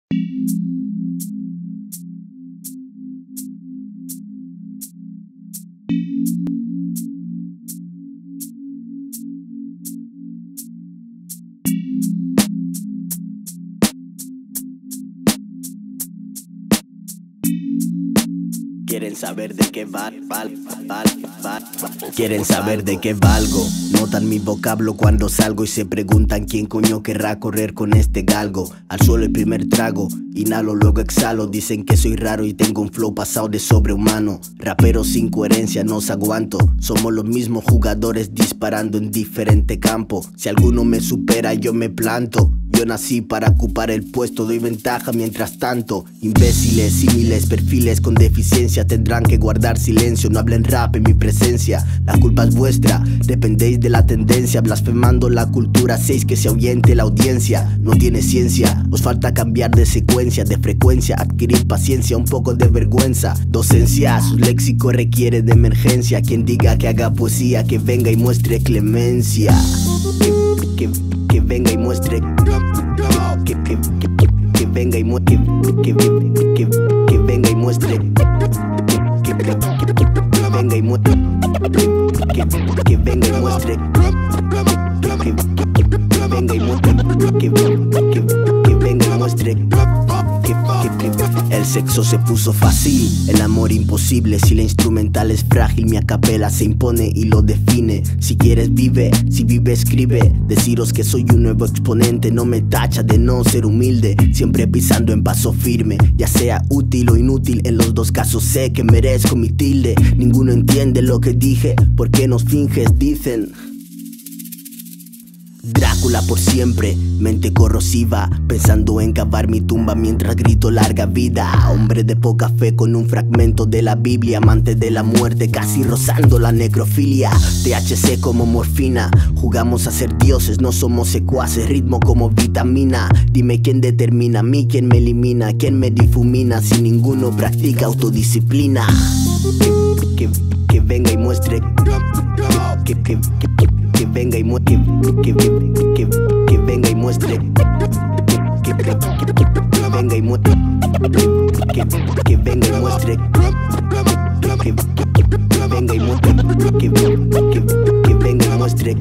Quieren saber de qué Quieren saber de qué valgo. Notan mi vocablo cuando salgo y se preguntan quién coño querrá correr con este galgo. Al suelo el primer trago, inhalo luego exhalo. Dicen que soy raro y tengo un flow pasado de sobrehumano. Rapero sin coherencia no os aguanto. Somos los mismos jugadores disparando en diferente campo. Si alguno me supera yo me planto. Yo nací para ocupar el puesto, doy ventaja mientras tanto. Imbéciles, símiles, perfiles con deficiencia tendrán que guardar silencio. No hablen rap en mi presencia, la culpa es vuestra. Dependéis de la tendencia, blasfemando la cultura. Hacéis que se ahuyente la audiencia. No tiene ciencia, os falta cambiar de secuencia, de frecuencia, adquirir paciencia, un poco de vergüenza. Docencia, su léxico requiere de emergencia. Quien diga que haga poesía, que venga y muestre clemencia. Que venga y muestre. Que venga y muestre. Que venga y muestre. Que venga y muestre. Que venga y muestre. Que venga y muestre. Que venga y muestre. El sexo se puso fácil, el amor imposible. Si la instrumental es frágil, mi acapela se impone y lo define. Si quieres vive, si vive escribe. Deciros que soy un nuevo exponente no me tacha de no ser humilde. Siempre pisando en paso firme, ya sea útil o inútil. En los dos casos sé que merezco mi tilde. Ninguno entiende lo que dije, ¿por qué nos finges? Dicen Drácula por siempre, mente corrosiva, pensando en cavar mi tumba mientras grito larga vida. Hombre de poca fe con un fragmento de la Biblia, amante de la muerte casi rozando la necrofilia. THC como morfina, jugamos a ser dioses, no somos secuaces, ritmo como vitamina. Dime quién determina a mí, quién me elimina, quién me difumina, si ninguno practica autodisciplina. Que venga y muestre. Que venga y muestre. Que venga y muestre. Que venga y muestre. Que venga y muestre. Que venga y muestre. Que venga y muestre.